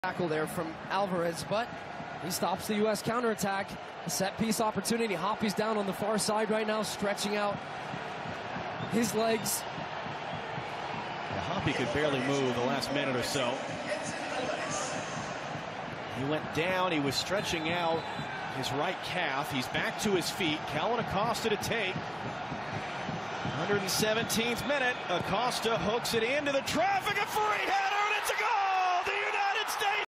Tackle there from Alvarez, but he stops the U.S. counterattack. A set-piece opportunity. Hoppy's down on the far side right now, stretching out his legs. Hoppy could barely move the last minute or so. He went down. He was stretching out his right calf. He's back to his feet. Kellyn Acosta to take. 117th minute. Acosta hooks it into the traffic. A free header!